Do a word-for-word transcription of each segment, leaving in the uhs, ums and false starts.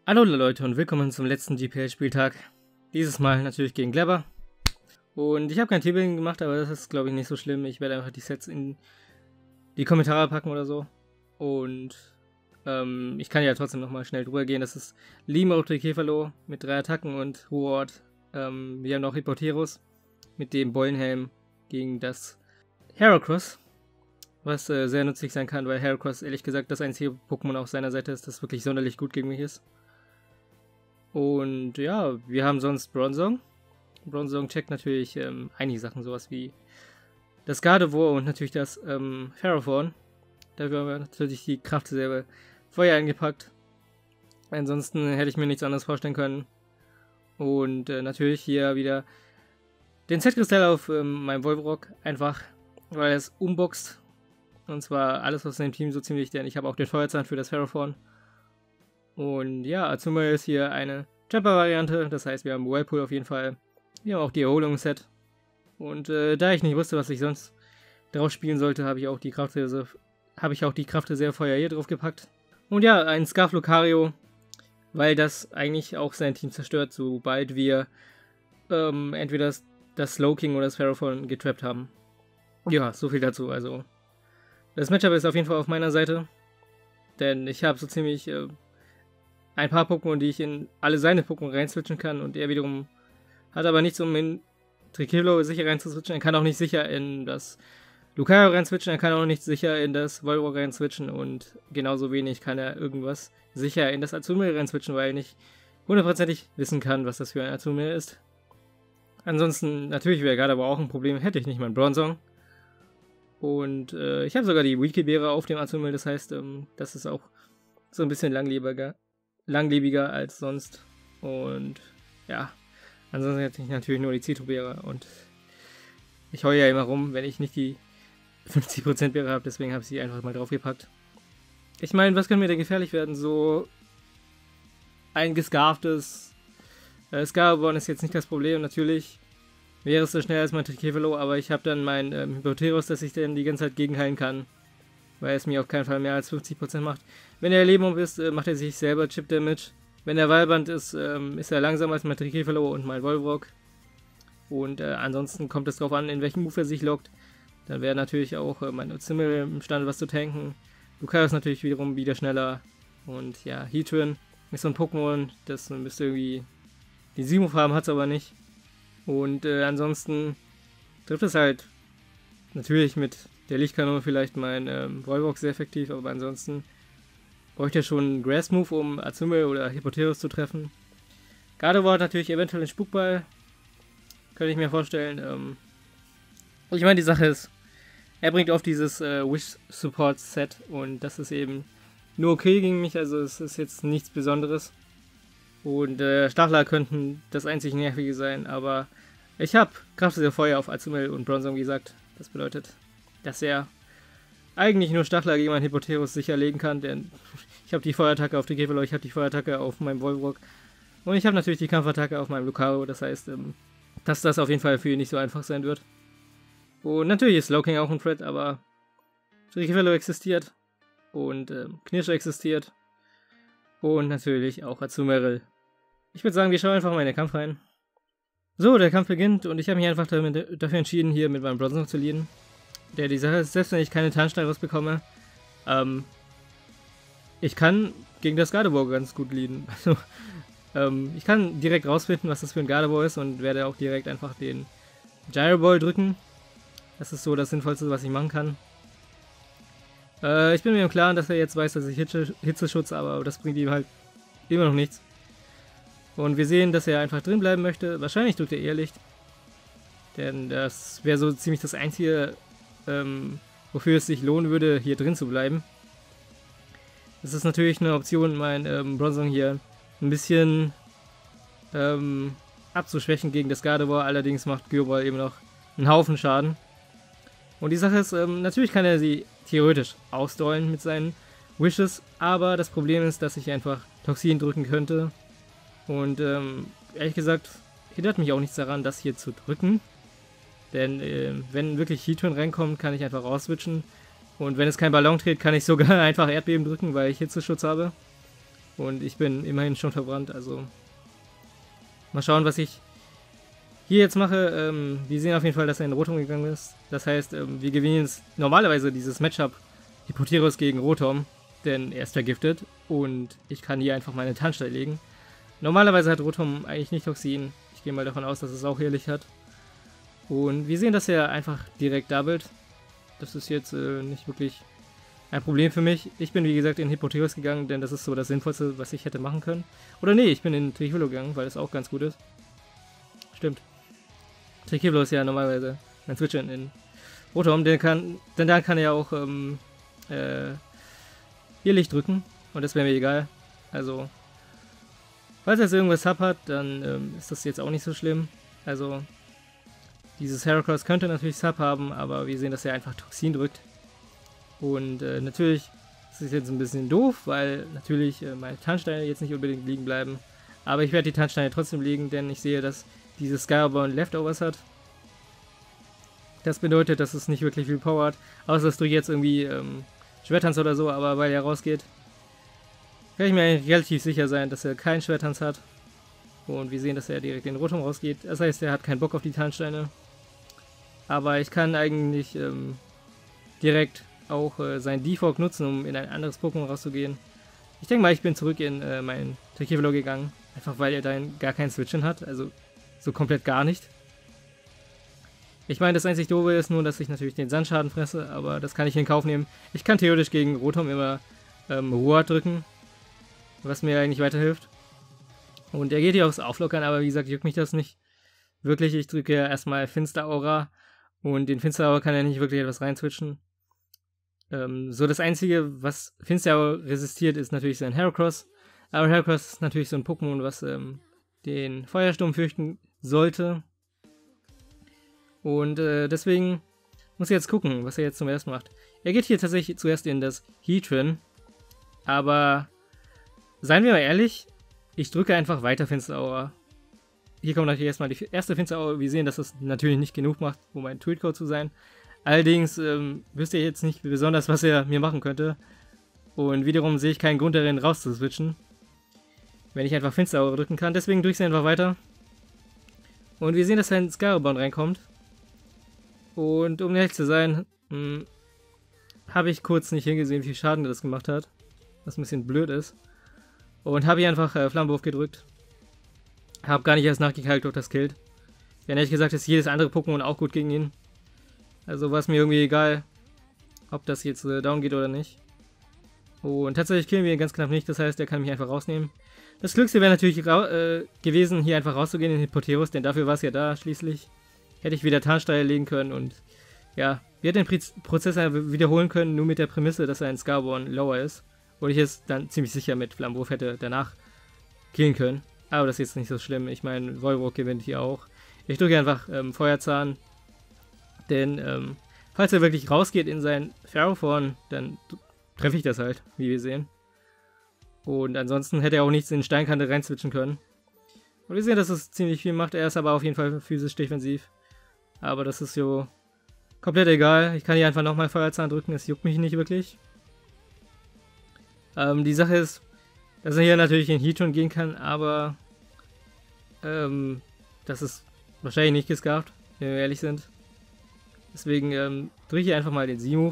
Hallo Leute und willkommen zum letzten G P L-Spieltag. Dieses Mal natürlich gegen Glebber. Und ich habe kein Teambuilding gemacht, aber das ist glaube ich nicht so schlimm. Ich werde einfach die Sets in die Kommentare packen oder so. Und ähm, ich kann ja trotzdem nochmal schnell drüber gehen. Das ist Limo Käferlo mit drei Attacken und Ruort. Ähm, wir haben noch Hippoterus mit dem Beulenhelm gegen das Heracross. Was äh, sehr nützlich sein kann, weil Heracross ehrlich gesagt das einzige Pokémon auf seiner Seite ist, das wirklich sonderlich gut gegen mich ist. Und ja, wir haben sonst Bronzong. Bronzong checkt natürlich ähm, einige Sachen, sowas wie das Gardevoir und natürlich das ähm, Ferrothorn. Dafür haben wir natürlich die Kraftreserve Feuer eingepackt. Ansonsten hätte ich mir nichts anderes vorstellen können. Und äh, natürlich hier wieder den Z-Kristall auf ähm, meinem Volvrock, einfach weil er es umboxt. Und zwar alles aus dem Team so ziemlich, denn ich habe auch den Feuerzahn für das Ferrothorn. Und ja, Azumarill ist hier eine Jumper-Variante, das heißt, wir haben Whirlpool auf jeden Fall. Wir haben auch die Erholungsset. Und äh, da ich nicht wusste, was ich sonst drauf spielen sollte, habe ich auch die Kraftreserve, habe ich auch die Kraftreserve Feuer hier drauf gepackt. Und ja, ein Scarf Lucario, weil das eigentlich auch sein Team zerstört, sobald wir ähm, entweder das, das Slowking oder das Ferrothorn getrappt haben. Ja, so viel dazu. Also das Matchup ist auf jeden Fall auf meiner Seite, denn ich habe so ziemlich äh, ein paar Pokémon, die ich in alle seine Pokémon reinswitchen kann, und er wiederum hat aber nichts, um in Triquillo sicher reinzuswitchen. Er kann auch nicht sicher in das Lucario reinswitchen, er kann auch nicht sicher in das Volvrock reinswitchen, und genauso wenig kann er irgendwas sicher in das Azumarill reinswitchen, weil er nicht hundertprozentig wissen kann, was das für ein Azumarill ist. Ansonsten, natürlich wäre gerade aber auch ein Problem, hätte ich nicht meinen Bronzong. Und äh, ich habe sogar die Wiki-Beere auf dem Azumarill, das heißt, ähm, das ist auch so ein bisschen langlebiger, langlebiger als sonst. Und ja, ansonsten hätte ich natürlich nur die Zitrobeere, und ich heule ja immer rum, wenn ich nicht die fünfzig Prozent Beere habe, deswegen habe ich sie einfach mal draufgepackt. Ich meine, was kann mir denn gefährlich werden? So ein gescarftes äh, Scarborn ist jetzt nicht das Problem, natürlich wäre es so schnell als mein Triquevelo, aber ich habe dann mein ähm, Hippoterus, dass ich dann die ganze Zeit gegenheilen kann, weil es mir auf keinen Fall mehr als fünfzig Prozent macht. Wenn er Leben ist, äh, macht er sich selber Chip Damage. Wenn er Wallband ist, ähm, ist er langsamer als mein Triquevelo und mein Volvrock. Und äh, ansonsten kommt es darauf an, in welchem Move er sich lockt. Dann wäre natürlich auch äh, mein Azumarill imstande, was zu tanken. Lucario ist natürlich wiederum wieder schneller. Und ja, Heatran ist so ein Pokémon, das müsste irgendwie die sieben haben, hat es aber nicht. Und äh, ansonsten trifft es halt natürlich mit der Lichtkanone vielleicht mein ähm, Volvrock sehr effektiv, aber ansonsten bräuchte er schon einen Grass-Move, um Azumarill oder Hippoterus zu treffen. Gardevoir hat natürlich eventuell einen Spukball, könnte ich mir vorstellen. Ähm ich meine, die Sache ist, er bringt oft dieses äh, Wish-Support-Set, und das ist eben nur okay gegen mich, also es ist jetzt nichts Besonderes. Und äh, Stachler könnten das einzig Nervige sein, aber ich habe Kraftreserve Feuer auf Azumarill und Bronzong, wie gesagt. Das bedeutet, dass er eigentlich nur Stachler gegen meinen Hippoterus sicher legen kann, denn ich habe die Feuerattacke auf die Käferlo, ich habe die Feuerattacke auf meinem Volvrock und ich habe natürlich die Kampfattacke auf meinem Lucario, das heißt, ähm, dass das auf jeden Fall für ihn nicht so einfach sein wird. Und natürlich ist Slowking auch ein Threat, aber Triquevelo existiert und ähm, Knirscher existiert und natürlich auch Azumarill. Ich würde sagen, wir schauen einfach mal in den Kampf rein. So, der Kampf beginnt, und ich habe mich einfach damit, dafür entschieden, hier mit meinem Bronzong zu leaden. Der die Sache ist, selbst wenn ich keine Tarnsteine rausbekomme, ähm, ich kann gegen das Gardevoir ganz gut leaden. Also, ähm, ich kann direkt rausfinden, was das für ein Gardevoir ist, und werde auch direkt einfach den Gyro Ball drücken. Das ist so das Sinnvollste, was ich machen kann. Äh, ich bin mir im Klaren, dass er jetzt weiß, dass ich Hitze, Hitzeschutz, aber das bringt ihm halt immer noch nichts. Und wir sehen, dass er einfach drin bleiben möchte. Wahrscheinlich drückt er Irrlicht. Denn das wäre so ziemlich das Einzige, ähm, wofür es sich lohnen würde, hier drin zu bleiben. Das ist natürlich eine Option, mein ähm, Bronzong hier ein bisschen ähm, abzuschwächen gegen das Gardevoir. Allerdings macht Gyro eben noch einen Haufen Schaden. Und die Sache ist, ähm, natürlich kann er sie theoretisch ausdollen mit seinen Wishes, aber das Problem ist, dass ich einfach Toxin drücken könnte. Und ähm, ehrlich gesagt, hindert mich auch nichts daran, das hier zu drücken. Denn äh, wenn wirklich Heatran reinkommt, kann ich einfach rausswitchen. Und wenn es kein Ballon dreht, kann ich sogar einfach Erdbeben drücken, weil ich Hitzeschutz habe. Und ich bin immerhin schon verbrannt, also mal schauen, was ich hier jetzt mache. Ähm, wir sehen auf jeden Fall, dass er in Rotom gegangen ist. Das heißt, ähm, wir gewinnen jetzt normalerweise dieses Matchup Hippoterus gegen Rotom, denn er ist vergiftet und ich kann hier einfach meine Tarnstein legen. Normalerweise hat Rotom eigentlich nicht Toxin. Ich gehe mal davon aus, dass es auch hier Licht hat. Und wir sehen, dass er einfach direkt doublet. Das ist jetzt äh, nicht wirklich ein Problem für mich. Ich bin, wie gesagt, in Hippoterus gegangen, denn das ist so das Sinnvollste, was ich hätte machen können. Oder nee, ich bin in Trichivelo gegangen, weil das auch ganz gut ist. Stimmt. Trichivelo ist ja normalerweise ein Switch in, in Rotom, denn, kann, denn da kann er ja auch ähm, äh, hier Licht drücken. Und das wäre mir egal. Also, falls er jetzt irgendwas Sub hat, dann ähm, ist das jetzt auch nicht so schlimm. Also, dieses Heracross könnte natürlich Sub haben, aber wir sehen, dass er einfach Toxin drückt. Und äh, natürlich ist es jetzt ein bisschen doof, weil natürlich äh, meine Tarnsteine jetzt nicht unbedingt liegen bleiben. Aber ich werde die Tarnsteine trotzdem legen, denn ich sehe, dass dieses Skybound Leftovers hat. Das bedeutet, dass es nicht wirklich viel Power hat, außer dass du jetzt irgendwie ähm, Schwertanz oder so, aber weil er rausgeht, kann ich mir eigentlich relativ sicher sein, dass er keinen Schwertanz hat. Und wir sehen, dass er direkt in Rotom rausgeht. Das heißt, er hat keinen Bock auf die Tarnsteine. Aber ich kann eigentlich ähm, direkt auch äh, seinen Defog nutzen, um in ein anderes Pokémon rauszugehen. Ich denke mal, ich bin zurück in äh, mein Trichivelo gegangen. Einfach weil er dann gar keinen Switchen hat. Also so komplett gar nicht. Ich meine, das einzig Doofe ist nur, dass ich natürlich den Sandschaden fresse, aber das kann ich in Kauf nehmen. Ich kann theoretisch gegen Rotom immer ähm, Ruhe drücken, was mir eigentlich weiterhilft. Und er geht hier aufs Auflockern, aber wie gesagt, juckt mich das nicht wirklich. Ich drücke ja erstmal Finsteraura und den Finsteraura kann er nicht wirklich etwas reinswitchen. Ähm, so das Einzige, was Finsteraura resistiert, ist natürlich sein Heracross. Aber Heracross ist natürlich so ein Pokémon, was ähm, den Feuersturm fürchten sollte. Und äh, deswegen muss ich jetzt gucken, was er jetzt zum ersten macht. Er geht hier tatsächlich zuerst in das Heatran. Aber seien wir mal ehrlich, ich drücke einfach weiter Finsteraura. Hier kommt natürlich erstmal die erste Finsteraura. Wir sehen, dass das natürlich nicht genug macht, um ein Tweetcode zu sein. Allerdings ähm, wüsste ich jetzt nicht besonders, was er mir machen könnte. Und wiederum sehe ich keinen Grund darin, rauszuswitchen, wenn ich einfach Finsteraura drücken kann. Deswegen drücke ich sie einfach weiter. Und wir sehen, dass ein Scarabond reinkommt. Und um ehrlich zu sein, habe ich kurz nicht hingesehen, wie viel Schaden das gemacht hat. Was ein bisschen blöd ist. Und habe hier einfach äh, Flammenwurf gedrückt. Habe gar nicht erst nachgekalkt, ob das killt. Denn ehrlich gesagt ist jedes andere Pokémon auch gut gegen ihn. Also war es mir irgendwie egal, ob das jetzt äh, down geht oder nicht. Und tatsächlich killen wir ihn ganz knapp nicht, das heißt, er kann mich einfach rausnehmen. Das Glückste wäre natürlich äh, gewesen, hier einfach rauszugehen in Hippoterus, denn dafür war es ja da schließlich. Hätte ich wieder Tarnsteine legen können und ja, wir hätten den Prozess wiederholen können, nur mit der Prämisse, dass ein Scarborn lower ist. Und ich es dann ziemlich sicher mit Flammenwurf hätte danach killen können. Aber das ist jetzt nicht so schlimm. Ich meine, Volbrook gewinnt hier auch. Ich drücke einfach ähm, Feuerzahn. Denn ähm, falls er wirklich rausgeht in sein Ferrothorn, dann treffe ich das halt, wie wir sehen. Und ansonsten hätte er auch nichts in Steinkante reinswitchen können. Und wir sehen, dass es ziemlich viel macht. Er ist aber auf jeden Fall physisch defensiv. Aber das ist so komplett egal. Ich kann hier einfach nochmal Feuerzahn drücken. Es juckt mich nicht wirklich. Ähm, die Sache ist, dass er hier natürlich in Heatran gehen kann, aber ähm, das ist wahrscheinlich nicht gescarft, wenn wir ehrlich sind. Deswegen ähm, drücke ich einfach mal den Z-Move.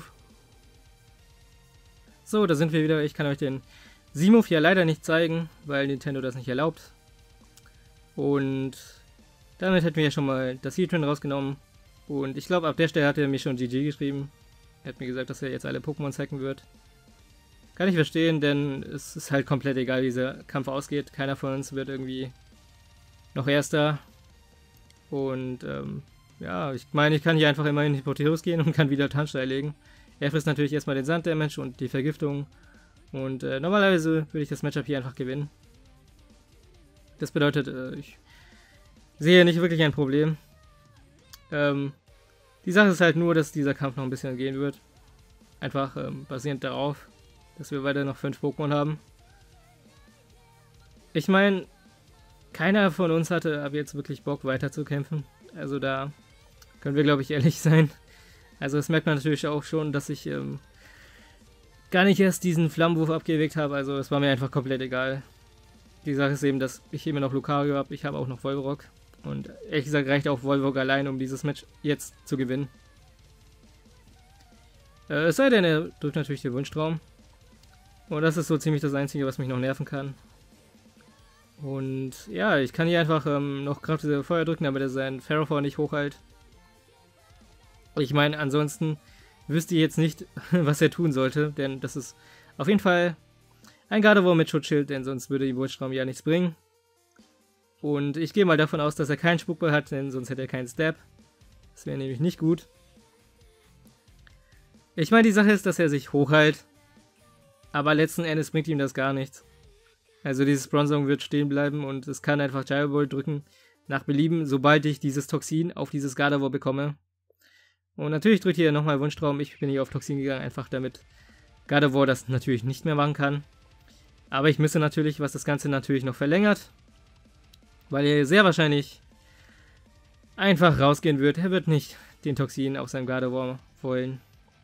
So, da sind wir wieder. Ich kann euch den Z-Move ja leider nicht zeigen, weil Nintendo das nicht erlaubt. Und damit hätten wir ja schon mal das Heatran rausgenommen. Und ich glaube, ab der Stelle hat er mir schon G G geschrieben. Er hat mir gesagt, dass er jetzt alle Pokémon hacken wird. Kann ich verstehen, denn es ist halt komplett egal, wie dieser Kampf ausgeht. Keiner von uns wird irgendwie noch Erster. Und ähm, ja, ich meine, ich kann hier einfach immer in Hippoterus gehen und kann wieder Tarnsteine legen. Er frisst natürlich erstmal den Sanddamage und die Vergiftung. Und äh, normalerweise würde ich das Matchup hier einfach gewinnen. Das bedeutet, äh, ich sehe nicht wirklich ein Problem. Ähm, die Sache ist halt nur, dass dieser Kampf noch ein bisschen gehen wird. Einfach ähm, basierend darauf, dass wir weiter noch fünf Pokémon haben. Ich meine, keiner von uns hatte ab jetzt wirklich Bock weiter zu kämpfen. Also da können wir, glaube ich, ehrlich sein. Also das merkt man natürlich auch schon, dass ich ähm, gar nicht erst diesen Flammenwurf abgewegt habe. Also es war mir einfach komplett egal. Die Sache ist eben, dass ich immer noch Lucario habe. Ich habe auch noch Volvorok. Und ehrlich gesagt reicht auch Volvorok allein, um dieses Match jetzt zu gewinnen. Äh, es sei denn, er drückt natürlich den Wunschtraum. Und das ist so ziemlich das Einzige, was mich noch nerven kann. Und ja, ich kann hier einfach ähm, noch Kraft dieser Feuer drücken, damit er seinen Ferrothorn nicht hochhält. Ich meine, ansonsten wüsste ich jetzt nicht, was er tun sollte, denn das ist auf jeden Fall ein Gardevoir mit Schutzschild, denn sonst würde die Wunschtraum ja nichts bringen. Und ich gehe mal davon aus, dass er keinen Spuckball hat, denn sonst hätte er keinen Stab. Das wäre nämlich nicht gut. Ich meine, die Sache ist, dass er sich hochhält. Aber letzten Endes bringt ihm das gar nichts. Also dieses Bronzong wird stehen bleiben und es kann einfach Gyro Ball drücken nach Belieben, sobald ich dieses Toxin auf dieses Gardevoir bekomme. Und natürlich drückt hier nochmal Wunschtraum. Ich bin hier auf Toxin gegangen, einfach damit Gardevoir das natürlich nicht mehr machen kann. Aber ich müsste natürlich, was das Ganze natürlich noch verlängert, weil er sehr wahrscheinlich einfach rausgehen wird. Er wird nicht den Toxin auf seinem Gardevoir wollen.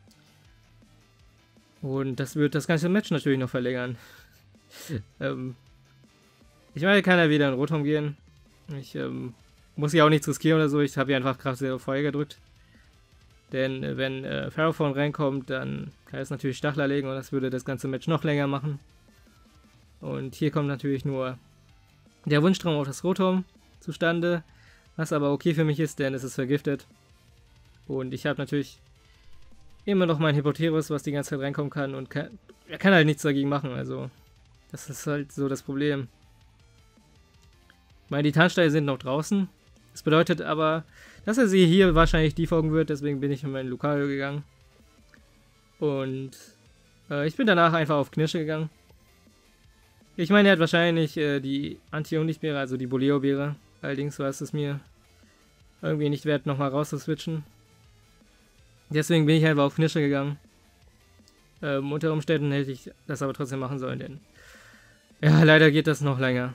Und das wird das ganze Match natürlich noch verlängern. ähm, ich meine, kann er wieder in Rotom gehen. Ich ähm, muss hier auch nichts riskieren oder so. Ich habe hier einfach Kraft sehr auf Feuer gedrückt. Denn äh, wenn äh, Ferrothorn reinkommt, dann kann er es natürlich Stachler legen und das würde das ganze Match noch länger machen. Und hier kommt natürlich nur der Wunschtraum auf das Rotom zustande. Was aber okay für mich ist, denn es ist vergiftet. Und ich habe natürlich immer noch mein Hippoterus, was die ganze Zeit reinkommen kann und kann, er kann halt nichts dagegen machen, also das ist halt so das Problem. Meine Titansteine sind noch draußen, das bedeutet aber, dass er sie hier wahrscheinlich defolgen wird, deswegen bin ich in meinen Lucario gegangen. Und äh, ich bin danach einfach auf Knirsche gegangen. Ich meine, er hat wahrscheinlich äh, die Anti-Unlichtbeere, also die Boleo-Beere, allerdings war es mir irgendwie nicht wert, nochmal rauszuswitchen. Deswegen bin ich einfach auf Knirsche gegangen. Ähm, unter Umständen hätte ich das aber trotzdem machen sollen, denn ja, leider geht das noch länger.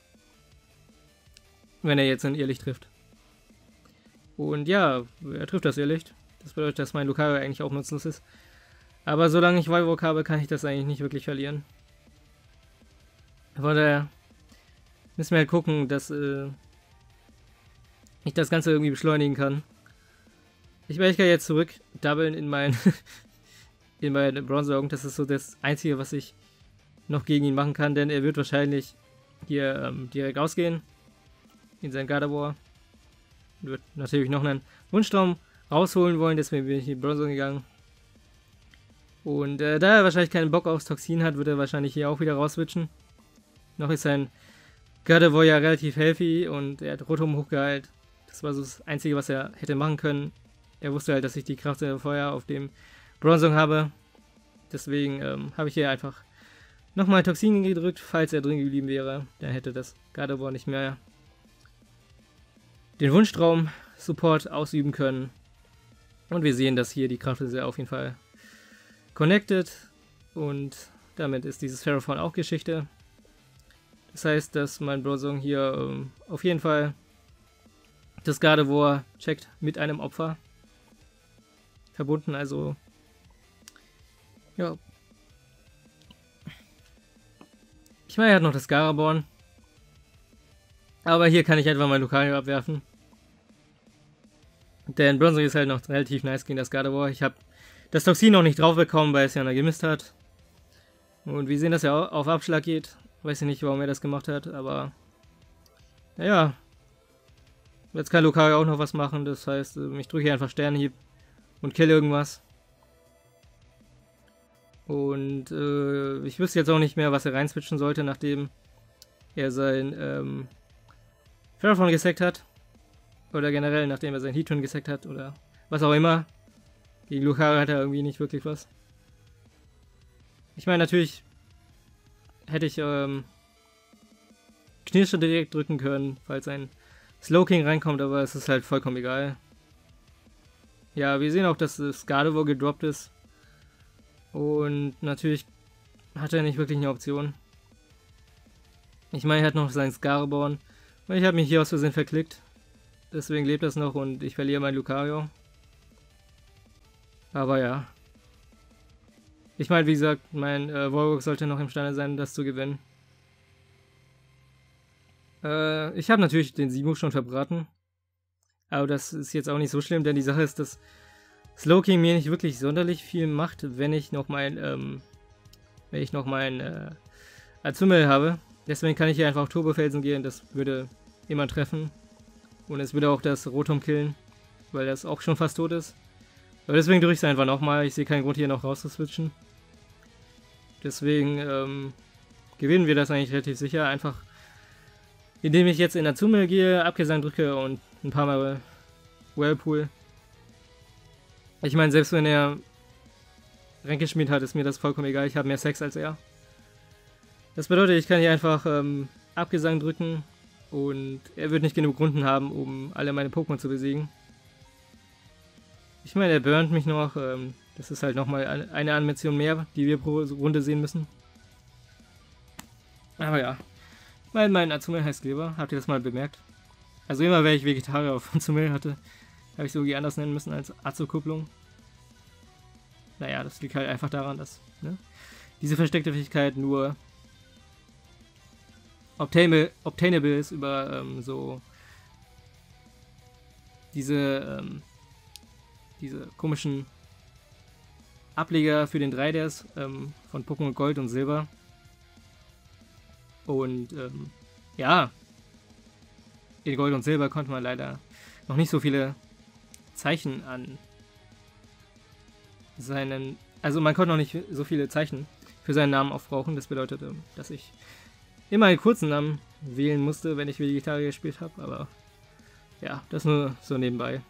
Wenn er jetzt ein Irrlicht trifft. Und ja, er trifft das Irrlicht. Das bedeutet, dass mein Lucario eigentlich auch nutzlos ist. Aber solange ich Volvorok habe, kann ich das eigentlich nicht wirklich verlieren. Von daher müssen wir halt gucken, dass äh, ich das Ganze irgendwie beschleunigen kann. Ich werde ja jetzt zurück doublen in mein in meine Bronzong. Das ist so das Einzige, was ich noch gegen ihn machen kann, denn er wird wahrscheinlich hier ähm, direkt ausgehen in sein Gardevoir. Wird natürlich noch einen Wunschtraum rausholen wollen, deswegen bin ich in die Bronzong gegangen. Und äh, da er wahrscheinlich keinen Bock aufs Toxin hat, wird er wahrscheinlich hier auch wieder rauswitchen. Noch ist sein Gardevoir ja relativ healthy und er hat Rotom hochgeheilt. Das war so das Einzige, was er hätte machen können. Er wusste halt, dass ich die Kraft der Feuer auf dem Bronzong habe. Deswegen ähm, habe ich hier einfach nochmal Toxin gedrückt, falls er drin geblieben wäre. Dann hätte das Gardevoir nicht mehr den Wunschtraum-Support ausüben können. Und wir sehen, dass hier die Kraft ist auf jeden Fall connected. Und damit ist dieses Ferrothorn auch Geschichte. Das heißt, dass mein Bronzong hier ähm, auf jeden Fall das Gardevoir checkt mit einem Opfer. Verbunden, also ja. Ich meine, er hat noch das Garaborn. Aber hier kann ich einfach mein Lucario abwerfen. Denn Bronzong ist halt noch relativ nice gegen das Gardevoir. Ich habe das Toxin noch nicht drauf bekommen, weil es ja noch gemisst hat. Und wir sehen, dass er auf Abschlag geht. Weiß ich nicht, warum er das gemacht hat, aber naja. Jetzt kann Lucario auch noch was machen, das heißt, ich drücke hier einfach Sternenhieb und kill irgendwas. Und äh, ich wüsste jetzt auch nicht mehr, was er reinswitchen sollte, nachdem er sein ähm, Ferrothorn gesackt hat. Oder generell, nachdem er sein Heatran gesackt hat oder was auch immer. Gegen Lucario hat er irgendwie nicht wirklich was. Ich meine, natürlich hätte ich ähm, Knirsche direkt drücken können, falls ein Slowking reinkommt, aber es ist halt vollkommen egal. Ja, wir sehen auch, dass das Gardevoir gedroppt ist. Und natürlich hat er nicht wirklich eine Option. Ich meine, er hat noch seinen Scaraborn. Und ich habe mich hier aus Versehen verklickt. Deswegen lebt das noch und ich verliere mein Lucario. Aber ja. Ich meine, wie gesagt, mein äh, Warwick sollte noch imstande sein, das zu gewinnen. Äh, ich habe natürlich den Simu schon verbraten. Aber das ist jetzt auch nicht so schlimm, denn die Sache ist, dass Slowking mir nicht wirklich sonderlich viel macht, wenn ich noch mein, ähm, wenn ich noch mein, äh, Azumel habe. Deswegen kann ich hier einfach auf Turbofelsen gehen, das würde immer treffen. Und es würde auch das Rotom killen, weil das auch schon fast tot ist. Aber deswegen drücke ich es einfach nochmal, ich sehe keinen Grund hier noch rauszuswitchen. Deswegen, ähm, gewinnen wir das eigentlich relativ sicher, einfach indem ich jetzt in Azumel gehe, Abgesang drücke und ein paar Mal Whirlpool. Ich meine, selbst wenn er Ränkeschmied hat, ist mir das vollkommen egal. Ich habe mehr Sex als er. Das bedeutet, ich kann hier einfach ähm, Abgesang drücken und er wird nicht genug Runden haben, um alle meine Pokémon zu besiegen. Ich meine, er burnt mich noch. Ähm, das ist halt nochmal eine Animation mehr, die wir pro Runde sehen müssen. Aber ja. Weil mein Azumel heißt Gleber, habt ihr das mal bemerkt? Also immer, wenn ich Vegetarier auf Azumel hatte, habe ich so irgendwie anders nennen müssen als Azu-Kupplung. Naja, das liegt halt einfach daran, dass ne, diese versteckte Fähigkeit nur obtainable, obtainable ist über ähm, so diese, ähm, diese komischen Ableger für den drei Ds ähm, von Pokémon Gold und Silber. Und ähm, ja, in Gold und Silber konnte man leider noch nicht so viele Zeichen an seinen, also man konnte noch nicht so viele Zeichen für seinen Namen aufbrauchen. Das bedeutete, dass ich immer einen kurzen Namen wählen musste, wenn ich Vegetarier gespielt habe. Aber ja, das nur so nebenbei.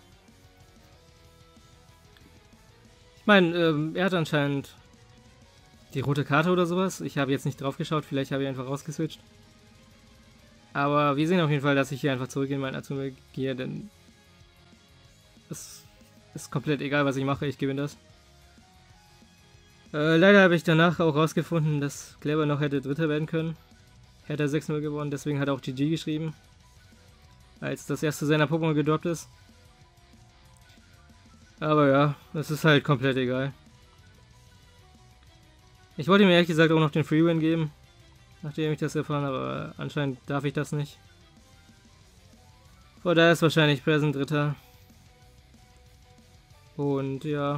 Ich meine, ähm, er hat anscheinend die rote Karte oder sowas. Ich habe jetzt nicht drauf geschaut, vielleicht habe ich einfach rausgeswitcht. Aber wir sehen auf jeden Fall, dass ich hier einfach zurück in mein Azumel gehe, denn es ist komplett egal, was ich mache, ich gewinne das. Äh, leider habe ich danach auch rausgefunden, dass Kleber noch hätte Dritter werden können. Hätte er sechs null gewonnen, deswegen hat er auch G G geschrieben. Als das erste seiner Pokémon gedroppt ist. Aber ja, das ist halt komplett egal. Ich wollte ihm ehrlich gesagt auch noch den Free-Win geben, nachdem ich das erfahren habe, aber anscheinend darf ich das nicht. Von daher ist wahrscheinlich Present Dritter. Und ja.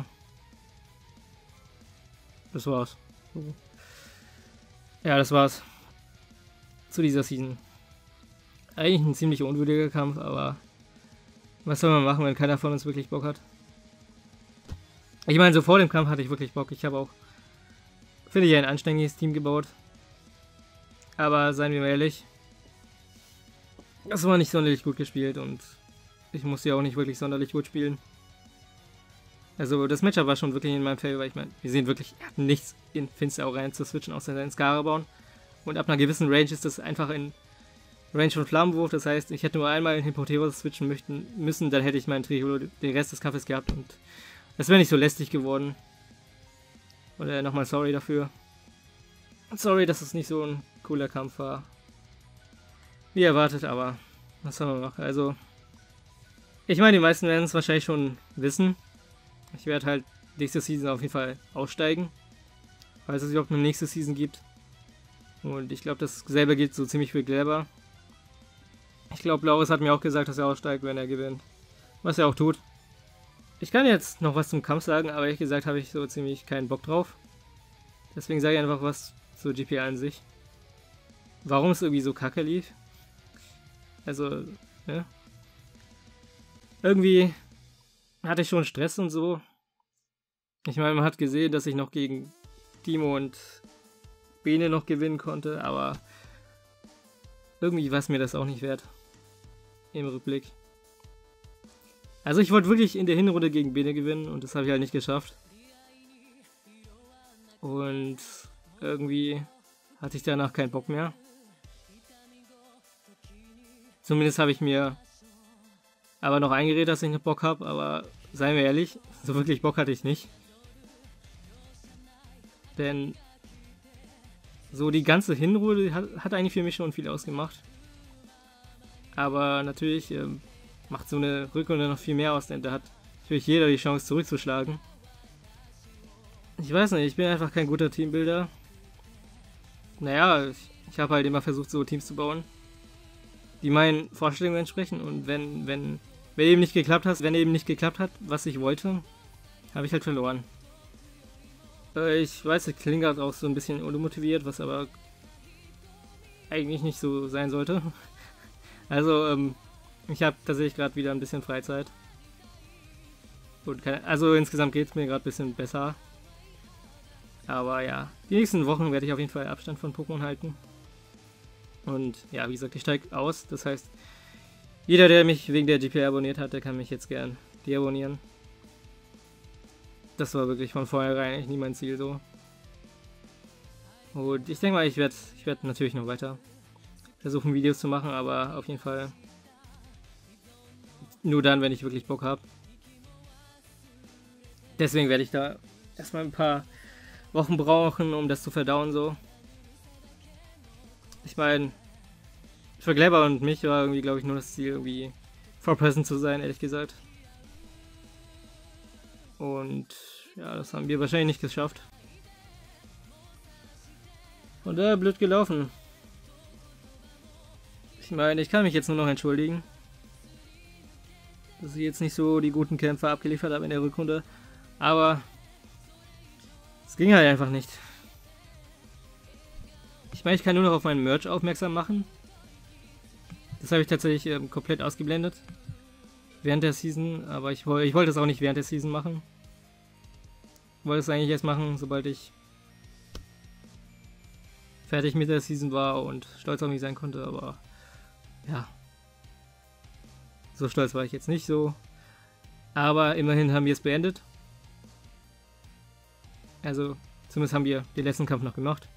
Das war's. Ja, das war's. Zu dieser Season. Eigentlich ein ziemlich unwürdiger Kampf, aber was soll man machen, wenn keiner von uns wirklich Bock hat? Ich meine, so vor dem Kampf hatte ich wirklich Bock. Ich habe auch, finde ich, ein anständiges Team gebaut. Aber seien wir mal ehrlich, das war nicht sonderlich gut gespielt und ich musste ja auch nicht wirklich sonderlich gut spielen. Also das Matchup war schon wirklich in meinem Favor, weil ich meine, wir sehen wirklich, er hat nichts in Finster auch rein zu switchen, außer seinen Skarabauen. Und ab einer gewissen Range ist das einfach in Range von Flammenwurf, das heißt, ich hätte nur einmal in Hippoteros switchen möchten, müssen, dann hätte ich meinen Triolo den Rest des Kampfes gehabt und das wäre nicht so lästig geworden. Und äh, nochmal sorry dafür. Sorry, dass es nicht so ein cooler Kampf war. Wie erwartet, aber was soll man machen? Also, ich meine, die meisten werden es wahrscheinlich schon wissen. Ich werde halt nächste Season auf jeden Fall aussteigen, falls es überhaupt eine nächste Season gibt. Und ich glaube, dasselbe gilt so ziemlich für Gleber. Ich glaube, Lauris hat mir auch gesagt, dass er aussteigt, wenn er gewinnt. Was er auch tut. Ich kann jetzt noch was zum Kampf sagen, aber ehrlich gesagt habe ich so ziemlich keinen Bock drauf. Deswegen sage ich einfach was zu G P A an sich. Warum es irgendwie so kacke lief. Also, ja. Irgendwie hatte ich schon Stress und so. Ich meine, man hat gesehen, dass ich noch gegen Timo und Bene noch gewinnen konnte, aber irgendwie war es mir das auch nicht wert. Im Rückblick. Also ich wollte wirklich in der Hinrunde gegen Bene gewinnen und das habe ich halt nicht geschafft. Und irgendwie hatte ich danach keinen Bock mehr. Zumindest habe ich mir aber noch eingeredet, dass ich noch Bock habe, aber seien wir ehrlich, so wirklich Bock hatte ich nicht. Denn so die ganze Hinrunde hat, hat eigentlich für mich schon viel ausgemacht. Aber natürlich ähm, macht so eine Rückrunde noch viel mehr aus, denn da hat natürlich jeder die Chance zurückzuschlagen. Ich weiß nicht, ich bin einfach kein guter Teambuilder. Naja, ich, ich habe halt immer versucht, so Teams zu bauen, die meinen Vorstellungen entsprechen. Und wenn, wenn, wenn eben nicht geklappt hat, wenn eben nicht geklappt hat, was ich wollte, habe ich halt verloren. Äh, ich weiß, ich klinge gerade auch so ein bisschen unmotiviert, was aber eigentlich nicht so sein sollte. Also, ähm, ich habe tatsächlich gerade wieder ein bisschen Freizeit. Und keine, also insgesamt geht es mir gerade ein bisschen besser. Aber ja, die nächsten Wochen werde ich auf jeden Fall Abstand von Pokémon halten. Und ja, wie gesagt, ich steige aus. Das heißt, jeder, der mich wegen der G P abonniert hat, der kann mich jetzt gern deabonnieren. Das war wirklich von vornherein eigentlich nie mein Ziel so. Und ich denke mal, ich werde ich werd natürlich noch weiter versuchen, Videos zu machen, aber auf jeden Fall nur dann, wenn ich wirklich Bock habe. Deswegen werde ich da erstmal ein paar Wochen brauchen, um das zu verdauen so. Ich meine, für Glebber und mich war irgendwie, glaube ich, nur das Ziel, irgendwie for present zu sein, ehrlich gesagt. Und ja, das haben wir wahrscheinlich nicht geschafft. Und da äh, blöd gelaufen. Ich meine, ich kann mich jetzt nur noch entschuldigen, dass ich jetzt nicht so die guten Kämpfe abgeliefert habe in der Rückrunde. Aber es ging halt einfach nicht. Ich meine, ich kann nur noch auf meinen Merch aufmerksam machen. Das habe ich tatsächlich ähm, komplett ausgeblendet während der Season, aber ich, ich wollte es auch nicht während der Season machen. Ich wollte es eigentlich erst machen, sobald ich fertig mit der Season war und stolz auf mich sein konnte, aber ja, so stolz war ich jetzt nicht so. Aber immerhin haben wir es beendet. Also zumindest haben wir den letzten Kampf noch gemacht.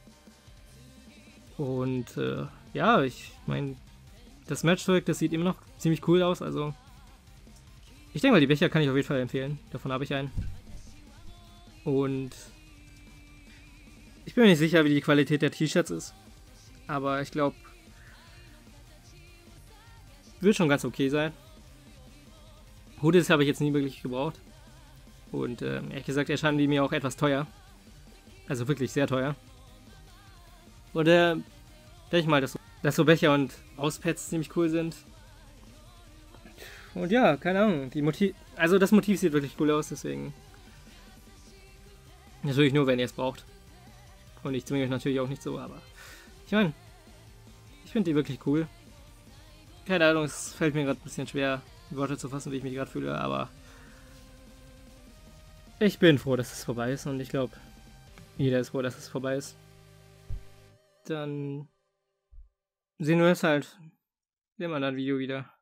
Und äh, ja, ich meine, das Matchzeug, das sieht immer noch ziemlich cool aus. Also ich denke mal, die Becher kann ich auf jeden Fall empfehlen. Davon habe ich einen. Und ich bin mir nicht sicher, wie die Qualität der T-Shirts ist. Aber ich glaube, wird schon ganz okay sein. Hoodies habe ich jetzt nie wirklich gebraucht. Und äh, ehrlich gesagt erscheinen die mir auch etwas teuer. Also wirklich sehr teuer. Und äh, denke ich mal, dass, dass so Becher und Auspads ziemlich cool sind. Und ja, keine Ahnung. Die Motiv also das Motiv sieht wirklich cool aus, deswegen. Natürlich nur, wenn ihr es braucht. Und ich zwinge euch natürlich auch nicht so, aber ich meine, ich finde die wirklich cool. Keine Ahnung, es fällt mir gerade ein bisschen schwer, Worte zu fassen, wie ich mich gerade fühle, aber ich bin froh, dass es vorbei ist und ich glaube, jeder ist froh, dass es vorbei ist. Dann sehen wir uns halt in einem anderen Video wieder.